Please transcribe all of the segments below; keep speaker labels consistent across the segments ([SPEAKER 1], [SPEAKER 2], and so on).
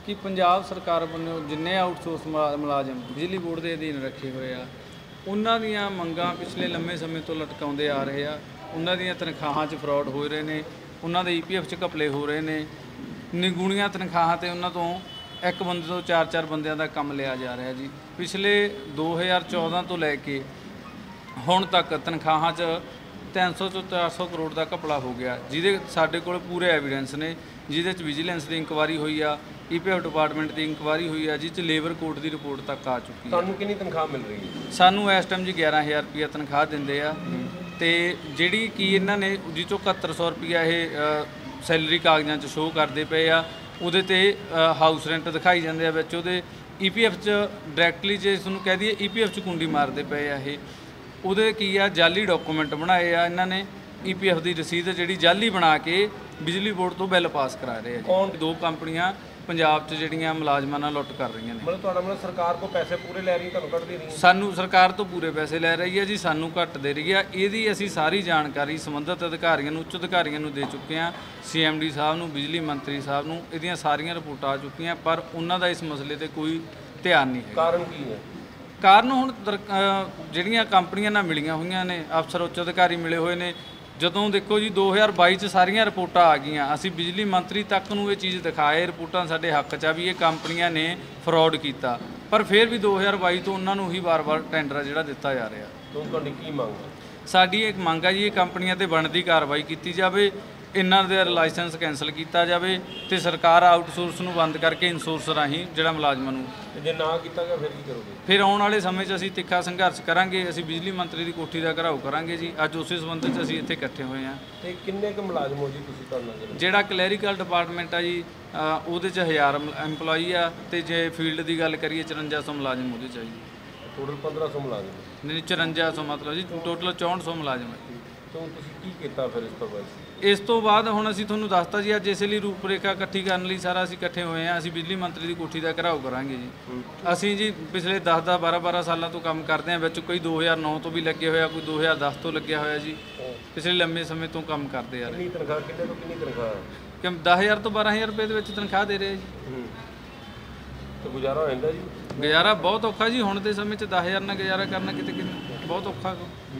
[SPEAKER 1] ਕਿ ਪੰਜਾਬ ਸਰਕਾਰ ਵੱਲੋਂ ਜਿੰਨੇ ਆਊਟਸੋਰਸ ਮੁਲਾਜ਼ਮ ਬਿਜਲੀ ਬੋਰਡ ਦੇ ਅਧੀਨ ਰੱਖੇ ਹੋਏ ਆ ਉਹਨਾਂ ਦੀਆਂ ਮੰਗਾਂ ਪਿਛਲੇ ਲੰਮੇ ਸਮੇਂ ਤੋਂ ਲਟਕਾਉਂਦੇ ਆ ਰਹੇ ਆ। ਉਹਨਾਂ ਦੀਆਂ ਤਨਖਾਹਾਂ 'ਚ ਫਰਾਡ ਹੋ ਰਹੇ ਨੇ, ਉਹਨਾਂ ਦੇ EPF 'ਚ ਘਪਲੇ ਹੋ ਰਹੇ ਨੇ, ਨਿਗੂਣੀਆਂ ਤਨਖਾਹਾਂ 'ਤੇ ਉਹਨਾਂ ਤੋਂ ਇੱਕ ਬੰਦੇ ਤੋਂ 4-4 ਬੰਦਿਆਂ ਦਾ ਕੰਮ ਲਿਆ ਜਾ ਰਿਹਾ ਜੀ। ਪਿਛਲੇ 2014 ਤੋਂ ਲੈ ਕੇ ਹੁਣ ਤੱਕ ਤਨਖਾਹਾਂ 'ਚ 300 ਤੋਂ 400 ਕਰੋੜ ਦਾ ਘਪਲਾ ਹੋ ਗਿਆ, ਜਿਹਦੇ ਸਾਡੇ ਕੋਲ ਪੂਰੇ ਐਵੀਡੈਂਸ ਨੇ, ਜਿਹਦੇ 'ਚ ਵਿਜੀਲੈਂਸ ਦੀ ਇਨਕੁਆਰੀ ਹੋਈ ਆ, EPF ਡਿਪਾਰਟਮੈਂਟ ਦੀ ਇਨਕੁਆਰੀ ਹੋਈ ਆ, ਜਿਸ 'ਚ ਲੇਬਰ ਕੋਰਟ ਦੀ ਰਿਪੋਰਟ ਤੱਕ ਆ ਚੁੱਕੀ ਹੈ।
[SPEAKER 2] ਤੁਹਾਨੂੰ ਕਿੰਨੀ ਤਨਖਾਹ ਮਿਲ ਰਹੀ ਹੈ?
[SPEAKER 1] ਸਾਨੂੰ ਇਸ ਟਾਈਮ ਜੀ 11,000 ਰੁਪਈਆ ਤਨਖਾਹ ਦਿੰਦੇ ਆ, ਤੇ ਜਿਹੜੀ ਕਿ ਇਹਨਾਂ ਨੇ ਜਿਸ 'ਚੋਂ 7100 ਰੁਪਈਆ ਇਹ ਸੈਲਰੀ ਕਾਗਜ਼ਾਂ 'ਚ ਸ਼ੋਅ ਕਰਦੇ ਪਏ ਆ, ਉਹਦੇ 'ਤੇ ਹਾਊਸ ਰੈਂਟ ਦਿਖਾਈ ਜਾਂਦੇ ਆ ਵਿੱਚ, ਉਹਦੇ EPF 'ਚ ਡਾਇਰੈਕਟਲੀ ਜੇ ਇਸ ਨੂੰ ਕਹਿ ਦਈਏ EPF 'ਚ ਕੁੰਡੀ ਮਾਰਦੇ ਪਏ ਆ। ਇਹ ਉਹਦੇ ਕੀ ਆ, ਜਾਲੀ ਡਾਕੂਮੈਂਟ ਬਣਾਏ ਆ ਇਹਨਾਂ ਨੇ, EPF ਦੀ ਰਸੀਦ ਜਿਹੜੀ ਜਾਲੀ ਬਣਾ ਕੇ ਬਿਜਲੀ ਬੋਰਡ ਤੋਂ ਬਿੱਲ ਪਾਸ ਕਰਾ ਰਹੇ ਆ।
[SPEAKER 2] ਕੌਣ?
[SPEAKER 1] 2 ਕੰਪਨੀਆਂ ਪੰਜਾਬ 'ਚ ਜਿਹੜੀਆਂ ਮੁਲਾਜ਼ਮਾਂ ਨਾਲ ਲੁੱਟ ਕਰ ਰਹੀਆਂ ਨੇ।
[SPEAKER 2] ਮਤਲਬ ਤੁਹਾਡਾ ਮਤਲਬ ਸਰਕਾਰ ਕੋਲ ਪੈਸੇ ਪੂਰੇ ਲੈ ਰਹੀ, ਤੁਹਾਨੂੰ ਘੱਟ ਦੇ ਰਹੀ ਹੈ?
[SPEAKER 1] ਸਾਨੂੰ ਸਰਕਾਰ ਤੋਂ ਪੂਰੇ ਪੈਸੇ ਲੈ ਰਹੀ ਹੈ ਜੀ, ਸਾਨੂੰ ਘੱਟ ਦੇ ਰਹੀ ਆ। ਇਹਦੀ ਅਸੀਂ ਸਾਰੀ ਜਾਣਕਾਰੀ ਸੰਬੰਧਿਤ ਅਧਿਕਾਰੀਆਂ ਨੂੰ, ਉੱਚ ਅਧਿਕਾਰੀਆਂ ਨੂੰ ਦੇ ਚੁੱਕੇ ਹਾਂ, CMD ਸਾਹਿਬ ਨੂੰ, ਬਿਜਲੀ ਮੰਤਰੀ ਸਾਹਿਬ ਨੂੰ। ਇਹਦੀਆਂ ਸਾਰੀਆਂ ਰਿਪੋਰਟਾਂ ਆ ਚੁੱਕੀਆਂ, ਪਰ ਉਹਨਾਂ ਦਾ ਇਸ ਮਸਲੇ 'ਤੇ ਕੋਈ ਧਿਆਨ ਨਹੀਂ ਹੈ।
[SPEAKER 2] ਕਾਰਨ ਕੀ ਹੈ?
[SPEAKER 1] ਕਾਰਨ ਹੁਣ ਜਿਹੜੀਆਂ ਕੰਪਨੀਆਂ ਨਾਲ ਮਿਲੀਆਂ ਹੋਈਆਂ ਨੇ, ਅਫਸਰ ਉੱਚ ਅਧਿਕਾਰੀ ਮਿਲੇ ਹੋਏ ਨੇ। ਜਦੋਂ ਦੇਖੋ ਜੀ 2022 'ਚ ਸਾਰੀਆਂ ਰਿਪੋਰਟਾਂ ਆ ਗਈਆਂ, ਅਸੀਂ ਬਿਜਲੀ ਮੰਤਰੀ ਤੱਕ ਨੂੰ ਇਹ ਚੀਜ਼ ਦਿਖਾਏ, ਰਿਪੋਰਟਾਂ ਸਾਡੇ ਹੱਕ 'ਚ ਆ ਵੀ ਇਹ ਕੰਪਨੀਆਂ ਨੇ ਫਰਾਡ ਕੀਤਾ, ਪਰ ਫਿਰ ਵੀ 2022 ਤੋਂ ਉਹਨਾਂ ਨੂੰ ਹੀ ਵਾਰ-ਵਾਰ ਟੈਂਡਰ ਜਿਹੜਾ ਦਿੱਤਾ ਜਾ ਰਿਹਾ।
[SPEAKER 2] ਤੁਹਾਡੀ ਕੀ ਮੰਗ ਹੈ?
[SPEAKER 1] ਸਾਡੀ ਇੱਕ ਮੰਗ ਹੈ ਜੀ, ਇਹ ਕੰਪਨੀਆਂ 'ਤੇ ਬਣਦੀ ਕਾਰਵਾਈ ਕੀਤੀ ਜਾਵੇ, ਇਹਨਾਂ ਦੇ ਲਾਇਸੈਂਸ ਕੈਂਸਲ ਕੀਤਾ ਜਾਵੇ, ਤੇ ਸਰਕਾਰ ਆਊਟਸੋਰਸ ਨੂੰ ਬੰਦ ਕਰਕੇ ਇਨਸੋਰਸ ਰਾਹੀਂ ਜਿਹੜਾ ਮੁਲਾਜ਼ਮਾਂ ਨੂੰ।
[SPEAKER 2] ਜੇ ਨਾ ਕੀਤਾ ਗਿਆ ਫਿਰ ਕੀ ਕਰੋਗੇ? ਫਿਰ
[SPEAKER 1] ਆਉਣ ਵਾਲੇ ਸਮੇਂ 'ਚ ਅਸੀਂ ਤਿੱਖਾ ਸੰਘਰਸ਼ ਕਰਾਂਗੇ, ਅਸੀਂ ਬਿਜਲੀ ਮੰਤਰੀ ਦੀ ਕੋਠੀ ਦਾ ਘਿਰਾਓ ਕਰਾਂਗੇ ਜੀ। ਅੱਜ ਉਸੇ ਸੰਬੰਧ 'ਚ ਅਸੀਂ ਇੱਥੇ ਇਕੱਠੇ ਹੋਏ ਹਾਂ।
[SPEAKER 2] ਤੇ ਕਿੰਨੇ ਕੁ ਮੁਲਾਜ਼ਮ ਹੋ ਜੀ ਤੁਸੀਂ ਕਰਨਾ?
[SPEAKER 1] ਜਿਹੜਾ ਕਲੈਰੀਕਲ ਡਿਪਾਰਟਮੈਂਟ ਆ ਜੀ, ਉਹਦੇ 'ਚ 1000 EMPLOYE ਆ, ਤੇ ਜੇ ਫੀਲਡ ਦੀ ਗੱਲ ਕਰੀਏ 5400 ਮੁਲਾਜ਼ਮ ਉਹਦੇ 'ਚ ਆ ਜੀ।
[SPEAKER 2] ਟੋਟਲ 1500 ਮੁਲਾਜ਼ਮ?
[SPEAKER 1] ਨਹੀਂ, 5400 ਮਤਲਬ ਜੀ ਟੋਟਲ 6400 ਮੁਲਾਜ਼ਮ ਹੈ।
[SPEAKER 2] ਤੁਸੀਂ ਕੀ ਕੀਤਾ ਫਿਰ ਇਸ ਤੋਂ ਬਾਅਦ?
[SPEAKER 1] ਇਸ ਤੋਂ ਬਾਅਦ ਹੁਣ ਅਸੀਂ ਤੁਹਾਨੂੰ ਦੱਸਤਾ ਜੀ, ਅੱਜ ਇਸੇ ਲਈ ਰੂਪਰੇਖਾ ਇਕੱਠੀ ਕਰਨ ਲਈ ਸਾਰਾ ਅਸੀਂ ਇਕੱਠੇ ਹੋਏ ਹਾਂ। ਅਸੀਂ ਬਿਜਲੀ ਮੰਤਰੀ ਦੀ ਕੋਠੀ ਦਾ ਘਿਰਾਓ ਕਰਾਂਗੇ ਜੀ। ਅਸੀਂ ਜੀ ਪਿਛਲੇ 10 12 ਸਾਲਾਂ ਤੋਂ ਕੰਮ ਕਰਦੇ ਹਾਂ, ਵਿੱਚ ਕੋਈ 2009 ਤੋਂ ਵੀ ਲੱਗੇ ਹੋਇਆ, ਕੋਈ 2010 ਤੋਂ ਲੱਗਿਆ ਹੋਇਆ ਜੀ। ਪਿਛਲੇ ਲੰਮੇ ਸਮੇਂ ਤੋਂ ਕੰਮ ਕਰਦੇ ਆ ਰਹੇ।
[SPEAKER 2] ਕਿੰਨੀ ਤਨਖਾਹ, ਕਿੰਨੇ ਤੋਂ ਕਿੰਨੀ ਤਨਖਾਹ?
[SPEAKER 1] ਕਿ 10,000 ਤੋਂ 12,000 ਰੁਪਏ ਦੇ ਵਿੱਚ ਤਨਖਾਹ ਦੇ ਰਹੇ ਜੀ।
[SPEAKER 2] ਤੇ ਗੁਜ਼ਾਰਾ ਹੋ ਜਾਂਦਾ ਜੀ?
[SPEAKER 1] ਗੁਜ਼ਾਰਾ ਬਹੁਤ ਔਖਾ ਜੀ, ਹੁਣ ਦੇ ਸਮੇਂ 'ਚ 10,000 ਨਾਲ ਗੁਜ਼ਾਰਾ ਕਰਨਾ ਕਿਤੇ ਬਹੁਤ ਔਖਾ।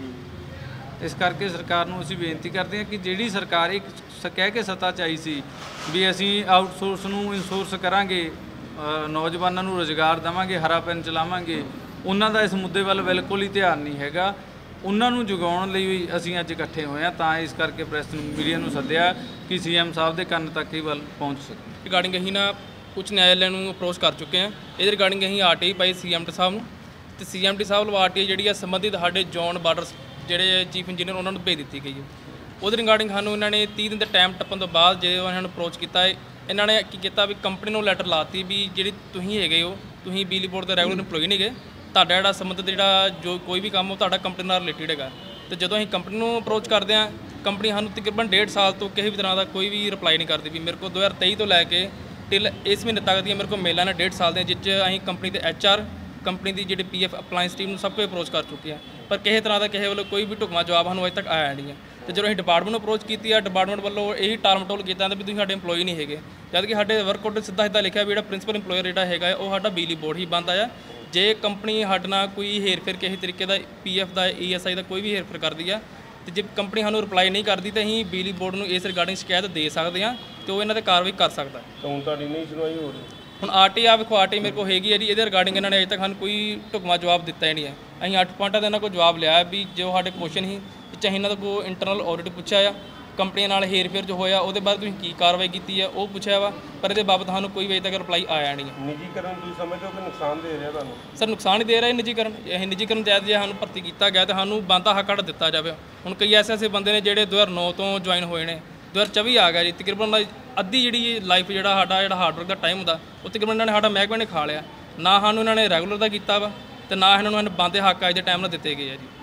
[SPEAKER 1] ਇਸ ਕਰਕੇ ਸਰਕਾਰ ਨੂੰ ਅਸੀਂ ਬੇਨਤੀ ਕਰਦੇ ਹਾਂ ਕਿ ਜਿਹੜੀ ਸਰਕਾਰ ਇੱਕ ਕਹਿ ਕੇ ਸੱਤਾ 'ਚ ਆਈ ਸੀ ਵੀ ਅਸੀਂ ਆਊਟਸੋਰਸ ਨੂੰ ਇਨਸੋਰਸ ਕਰਾਂਗੇ, ਨੌਜਵਾਨਾਂ ਨੂੰ ਰੁਜ਼ਗਾਰ ਦੇਵਾਂਗੇ, ਹਰਾ ਪੈਨ ਚਲਾਵਾਂਗੇ, ਉਹਨਾਂ ਦਾ ਇਸ ਮੁੱਦੇ ਵੱਲ ਬਿਲਕੁਲ ਹੀ ਧਿਆਨ ਨਹੀਂ ਹੈਗਾ। ਉਹਨਾਂ ਨੂੰ ਜਗਾਉਣ ਲਈ ਵੀ ਅਸੀਂ ਅੱਜ ਇਕੱਠੇ ਹੋਏ ਹਾਂ, ਤਾਂ ਇਸ ਕਰਕੇ ਪ੍ਰੈਸ ਨੂੰ, ਮੀਡੀਆ ਨੂੰ ਸੱਦਿਆ ਕਿ CM ਸਾਹਿਬ ਦੇ ਕੰਨ ਤੱਕ ਹੀ ਵੱਲ ਪਹੁੰਚ ਸਕੇ।
[SPEAKER 3] ਰਿਗਾਰਡਿੰਗ ਅਸੀਂ ਨਾ ਉੱਚ ਨਿਆਇਆਲੇ ਨੂੰ ਅਪਰੋਚ ਕਰ ਚੁੱਕੇ ਹਾਂ। ਇਹਦੇ ਰਿਗਾਰਡਿੰਗ ਅਸੀਂ RTI ਪਾਈ CMD ਸਾਹਿਬ ਨੂੰ, ਤੇ CMD ਸਾਹਿਬ ਵੱਲੋਂ RTI ਜਿਹੜੀ ਆ ਸੰਬੰਧਿਤ ਸਾਡੇ ਜ਼ੋਨ ਬਾਰਡਰ ਜਿਹੜੇ ਚੀਫ ਇੰਜੀਨੀਅਰ ਉਹਨਾਂ ਨੂੰ ਭੇਜ ਦਿੱਤੀ ਗਈ ਹੈ। ਉਹਦੇ ਰਿਗਾਰਡਿੰਗ ਸਾਨੂੰ ਇਹਨਾਂ ਨੇ 30 ਦਿਨ ਦਾ ਟਾਈਮ ਟੱਪਣ ਤੋਂ ਬਾਅਦ ਜਦੋਂ ਇਹਨਾਂ ਨੂੰ ਅਪਰੋਚ ਕੀਤਾ ਹੈ, ਇਹਨਾਂ ਨੇ ਕੀ ਕੀਤਾ ਵੀ ਕੰਪਨੀ ਨੂੰ ਲੈਟਰ ਲਾਤੀ ਵੀ ਜਿਹੜੀ ਤੁਸੀਂ ਹੈਗੇ ਹੋ, ਤੁਸੀਂ ਬਿਜਲੀ ਬੋਰਡ ਦੇ ਰੈਗੂਲਰ EMPLOYE ਨਹੀਂ ਹੈਗੇ, ਤੁਹਾਡਾ ਜਿਹੜਾ ਸੰਬੰਧ ਜਿਹੜਾ ਜੋ ਕੋਈ ਵੀ ਕੰਮ ਉਹ ਤੁਹਾਡਾ ਕੰਪਨੀ ਨਾਲ ਰਿਲੇਟਡ ਹੈਗਾ। ਤੇ ਜਦੋਂ ਅਸੀਂ ਕੰਪਨੀ ਨੂੰ ਅਪਰੋਚ ਕਰਦੇ ਹਾਂ, ਕੰਪਨੀ ਸਾਨੂੰ ਤਕਰੀਬਨ 1.5 ਸਾਲ ਤੋਂ ਕਿਸੇ ਵੀ ਤਰ੍ਹਾਂ ਦਾ ਕੋਈ ਵੀ ਰਿਪਲਾਈ ਨਹੀਂ ਕਰਦੀ ਵੀ। ਮੇਰੇ ਕੋਲ 2023 ਤੋਂ ਲੈ ਕੇ ਟਿਲ ਇਸ ਮਹੀਨੇ ਤੱਕ ਦੀਆਂ ਮੇਰੇ ਕੋਲ ਮੇਲਾਂ ਨੇ 1.5 ਸਾਲ ਦੇ, ਜਿਸ 'ਚ ਅਸੀਂ ਕੰਪਨੀ ਦੇ HR, ਕੰਪਨੀ ਦੀ ਜਿਹੜੀ PF ਅਪਲਾਈਐਂਸ ਟੀਮ ਨੂੰ ਸਭ ਕੁਝ ਅਪਰੋਚ ਕਰ ਚੁੱਕੇ ਹਾਂ, ਪਰ ਕਿਸੇ ਤਰ੍ਹਾਂ ਦਾ ਕਿਸੇ ਵੱਲੋਂ ਕੋਈ ਵੀ ਢੁਕਵਾਂ ਜਵਾਬ ਸਾਨੂੰ ਅਜੇ ਤੱਕ ਆਇਆ ਨਹੀਂ ਹੈ। ਤੇ ਜਦੋਂ ਅਸੀਂ ਡਿਪਾਰਟਮੈਂਟ ਨੂੰ ਅਪਰੋਚ ਕੀਤੀ ਆ, ਡਿਪਾਰਟਮੈਂਟ ਵੱਲੋਂ ਇਹੀ ਟਾਲਮਟੋਲ ਕੀਤਾ ਵੀ ਤੁਸੀਂ ਸਾਡੇ EMPLOYE ਨਹੀਂ ਹੈਗੇ, ਜਦ ਕਿ ਸਾਡੇ ਵਰਕ ਆਰਡਰ ਸਿੱਧਾ ਲਿਖਿਆ ਵੀ ਜਿਹੜਾ ਪ੍ਰਿੰਸੀਪਲ EMPLOYਰ ਜਿਹੜਾ ਹੈਗਾ ਉਹ ਸਾਡਾ ਬਿਜਲੀ ਬੋਰਡ ਹੀ ਬੰਦ ਆਇਆ। ਜੇ ਕੰਪਨੀ ਸਾਡੇ ਨਾਲ ਕੋਈ ਹੇਰਫੇਰ ਕਿਸੇ ਤਰੀਕੇ ਦਾ PF ਦਾ, ESI ਦਾ ਕੋਈ ਵੀ ਹੇਰਫੇਰ ਕਰਦੀ ਆ, ਤੇ ਜੇ ਕੰਪਨੀ ਸਾਨੂੰ ਰਿਪਲਾਈ ਨਹੀਂ ਕਰਦੀ ਤਾਂ ਅਸੀਂ ਬਿਜਲੀ ਬੋਰਡ ਨੂੰ ਇਸ ਰਿਗਾਰਡਿੰਗ ਸ਼ਿਕਾਇਤ ਦੇ ਸਕਦੇ ਹਾਂ, ਤੇ ਉਹ ਇਹਨਾਂ 'ਤੇ ਕਾਰਵਾਈ ਕਰ ਸਕਦਾ।
[SPEAKER 2] ਹੁਣ ਤੁਹਾਡੀ ਨਹੀਂ ਸੁਣਵਾਈ ਹੋ ਰਹੀ?
[SPEAKER 3] ਹੁਣ RTI ਆ ਵੇਖੋ, RTI ਮੇਰੇ ਕੋਲ ਹੈਗੀ ਹੈ ਜੀ, ਇਹਦੇ ਰਿਗਾਰਡਿੰਗ ਇਹਨਾਂ ਨੇ ਅਜੇ ਤੱਕ ਸਾਨੂੰ ਕੋਈ ਢੁਕਵਾਂ ਜਵਾਬ ਦਿੱਤਾ ਹੀ ਨਹੀਂ ਹੈ। ਅਸੀਂ 8 ਪੁਆਇੰਟਾਂ ਦਾ ਇਹਨਾਂ ਕੋਲ ਜਵਾਬ ਲਿਆ ਵੀ ਜੋ ਸਾਡੇ ਕੁਐਸਚਨ ਸੀ, ਚਾਹੇ ਇਹਨਾਂ ਦਾ ਕੋਈ ਇੰਟਰਨਲ ਆਡਿਟ ਪੁੱਛਿਆ ਆ, ਕੰਪਨੀਆਂ ਨਾਲ ਹੇਰਫੇਰ ਜੋ ਹੋਇਆ ਉਹਦੇ ਬਾਰੇ ਤੁਸੀਂ ਕੀ ਕਾਰਵਾਈ ਕੀਤੀ ਹੈ ਉਹ ਪੁੱਛਿਆ ਵਾ, ਪਰ ਇਹਦੇ ਬਾਬਤ ਸਾਨੂੰ ਕੋਈ ਅਜੇ ਤੱਕ ਰਿਪਲਾਈ ਆਇਆ ਨਹੀਂ ਹੈ।
[SPEAKER 2] ਨਿੱਜੀਕਰਨ ਤੁਸੀਂ ਸਮਝਦੇ ਹੋ ਕਿ ਨੁਕਸਾਨ ਦੇ ਰਿਹਾ ਤੁਹਾਨੂੰ?
[SPEAKER 3] ਸਰ ਨੁਕਸਾਨ ਹੀ ਦੇ ਰਿਹਾ ਨਿੱਜੀਕਰਨ। ਇਹ ਨਿੱਜੀਕਰਨ ਤਹਿਤ ਜੇ ਸਾਨੂੰ ਭਰਤੀ ਕੀਤਾ ਗਿਆ ਤਾਂ ਸਾਨੂੰ ਬਣਦਾ ਹੱਕ ਕੱਢ ਦਿੱਤਾ ਜਾਵੇ। ਹੁਣ ਕਈ ਐਸੇ ਬੰਦੇ ਨੇ ਜਿਹੜੇ 2009 ਤੋਂ ਜੁਆਇਨ ਹੋਏ ਨੇ, 2024 ਆ ਗਿਆ ਜੀ, ਤਕਰੀਬਨ ਅੱਧੀ ਜਿਹੜੀ ਲਾਈਫ ਜਿਹੜਾ ਸਾਡਾ ਹਾਰਡ ਵਰਕ ਦਾ ਟਾਈਮ ਹੁੰਦਾ ਉਹ ਤਕਰੀਬਨ ਇਹਨਾਂ ਨੇ ਸਾਡਾ ਮਹਿਕਮੇ ਨੇ ਖਾ ਲਿਆ। ਨਾ ਸਾਨੂੰ ਇਹਨਾਂ ਨੇ ਰੈਗੂਲਰ ਦਾ ਕੀਤਾ ਵਾ, ਤੇ ਨਾ ਇਹਨਾਂ ਨੂੰ ਬਣਦੇ ਹੱਕ ਅੱਜ ਦੇ ਟਾਈਮ ਨਾਲ ਦਿੱਤੇ ਗਏ ਆ ਜੀ।